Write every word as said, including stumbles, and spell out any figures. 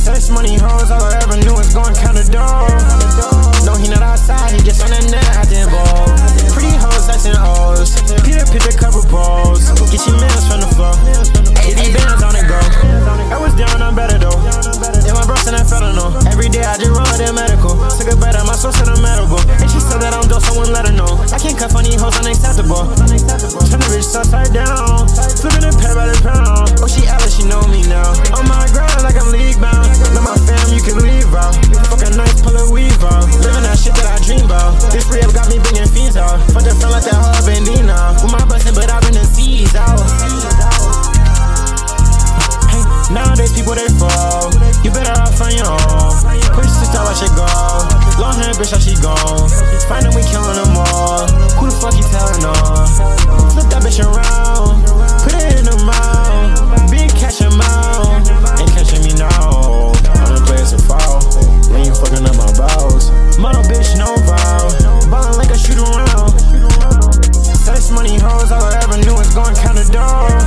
Sex, money, hoes, all I ever knew was going kinda dope. No, he not outside, he just on the net acting bold. Pretty hoes, that's in O's. Peter picked a couple bowls. Get your mans from the floor. eighty bands on it go. I was down, I'm better though. Yeah, my bros and I felt no. Every day I just roll their medical. Took a bite out my soul, said I'm medical. And she said that I'm dope, someone let her know. I can't cut funny hoes, unacceptable. Turn the bitch upside down. Flipping a pair by the pound. Oh, she Alice, she know me now. On my grind like I'm league bound. Let my fam, you can leave out. Fucking nice, pull a weave out. Living that shit that I dream about. This re-up got me bringing fiends out. Fuck that feel like that hub and Dina. With my blessing, but I've been the seas out. Hey, nowadays people they fall. You better off on your own. Push to tell I should go. Long hair bitch, how she gone. Find them, we killing them all. Who the fuck you telling on? Flip that bitch around. Put it in the mouth. Big cash amount. Ain't catching me now. I'm the players to fall. When you fucking up my balls. Model bitch, no vow. Ballin' like a shoot around. Sex, money, hoes, all I ever knew was going kinda dope.